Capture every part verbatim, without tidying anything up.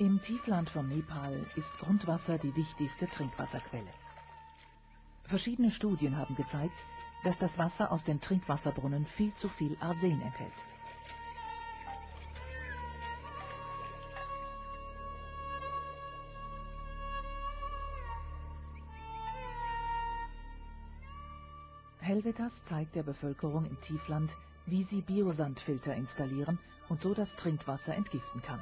Im Tiefland von Nepal ist Grundwasser die wichtigste Trinkwasserquelle. Verschiedene Studien haben gezeigt, dass das Wasser aus den Trinkwasserbrunnen viel zu viel Arsen enthält. Helvetas zeigt der Bevölkerung im Tiefland, wie sie Biosandfilter installieren und so das Trinkwasser entgiften kann.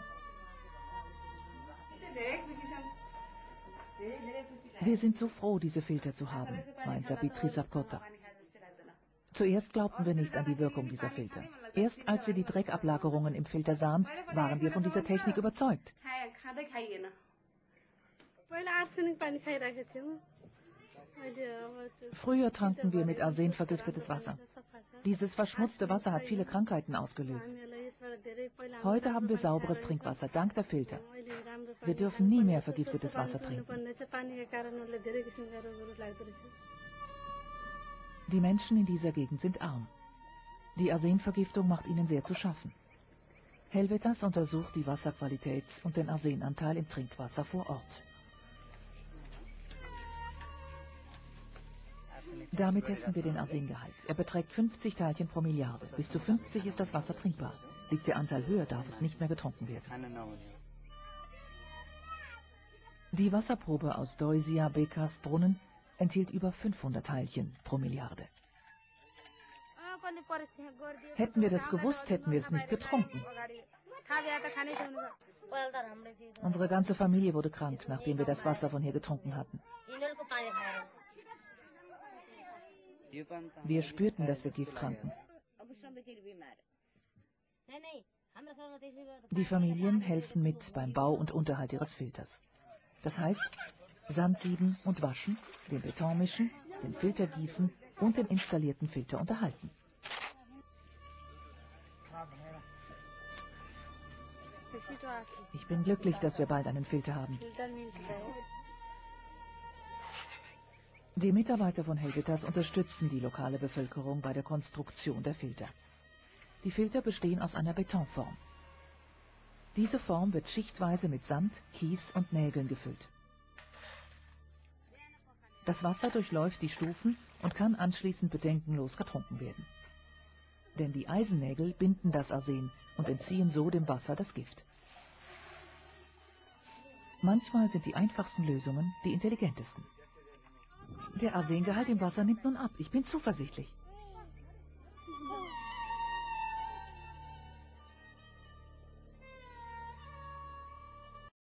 Wir sind so froh, diese Filter zu haben, meint Sabitri Sapkota. Zuerst glaubten wir nicht an die Wirkung dieser Filter. Erst als wir die Dreckablagerungen im Filter sahen, waren wir von dieser Technik überzeugt. Früher tranken wir mit Arsen vergiftetes Wasser. Dieses verschmutzte Wasser hat viele Krankheiten ausgelöst. Heute haben wir sauberes Trinkwasser, dank der Filter. Wir dürfen nie mehr vergiftetes Wasser trinken. Die Menschen in dieser Gegend sind arm. Die Arsenvergiftung macht ihnen sehr zu schaffen. Helvetas untersucht die Wasserqualität und den Arsenanteil im Trinkwasser vor Ort. Damit testen wir den Arsengehalt. Er beträgt fünfzig Teilchen pro Milliarde. Bis zu fünfzig ist das Wasser trinkbar. Liegt der Anteil höher, darf es nicht mehr getrunken werden. Die Wasserprobe aus Deusia Bekas Brunnen enthielt über fünfhundert Teilchen pro Milliarde. Hätten wir das gewusst, hätten wir es nicht getrunken. Unsere ganze Familie wurde krank, nachdem wir das Wasser von hier getrunken hatten. Wir spürten, dass wir Gift tranken. Die Familien helfen mit beim Bau und Unterhalt ihres Filters. Das heißt, Sand sieben und waschen, den Beton mischen, den Filter gießen und den installierten Filter unterhalten. Ich bin glücklich, dass wir bald einen Filter haben. Die Mitarbeiter von Helvetas unterstützen die lokale Bevölkerung bei der Konstruktion der Filter. Die Filter bestehen aus einer Betonform. Diese Form wird schichtweise mit Sand, Kies und Nägeln gefüllt. Das Wasser durchläuft die Stufen und kann anschließend bedenkenlos getrunken werden. Denn die Eisennägel binden das Arsen und entziehen so dem Wasser das Gift. Manchmal sind die einfachsten Lösungen die intelligentesten. Der Arsengehalt im Wasser nimmt nun ab. Ich bin zuversichtlich.